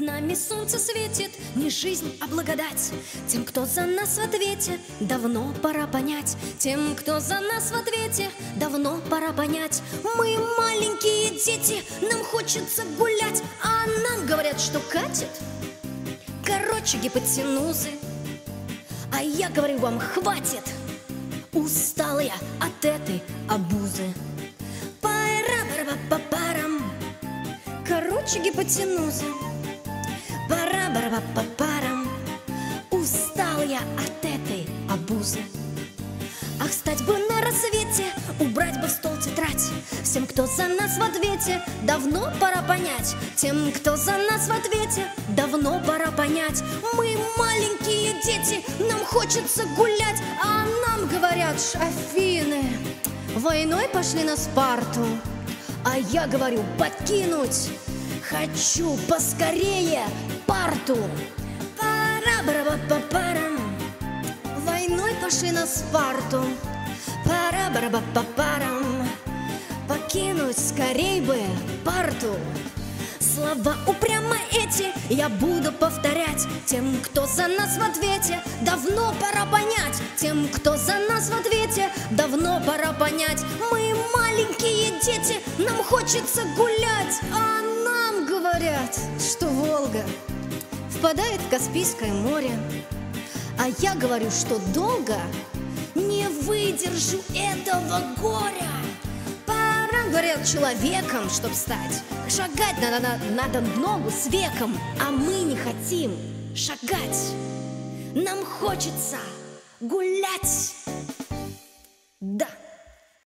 нами солнце светит, не жизнь, а благодать. Тем, кто за нас в ответе, давно пора понять. Тем, кто за нас в ответе, давно пора понять. Мы маленькие дети, нам хочется гулять, а нам говорят, что катит. Короче, гипотенузы. А я говорю вам, хватит. Устал я от этой обузы. Пара-пара-па-парам. Короче, гипотенузы. Пара-пара-па-парам. Устал я от этой обузы. Ах, стать бы на рассвете, убрать бы в стол тетрадь. Всем, кто за нас в ответе, давно пора понять. Тем, кто за нас в ответе, давно пора понять. Мы маленькие дети, нам хочется гулять, а нам говорят: Афины войной пошли на Спарту. А я говорю: покинуть хочу поскорее парту. Пара-бара-ба-па-парам. Войной пошли на Спарту. Пара-бара-ба-па-парам. Покинуть скорей бы парту. Слова упрямо эти я буду повторять. Тем, кто за нас в ответе, давно пора понять. Тем, кто за нас в ответе, давно пора понять. Мы маленькие дети, нам хочется гулять, а нам говорят, что Волга впадает в Каспийское море. А я говорю, что долго не выдержу этого горя. Пора, говорят, человеком, чтоб стать, шагать надо ногу с веком. А мы не хотим шагать, нам хочется гулять. Да.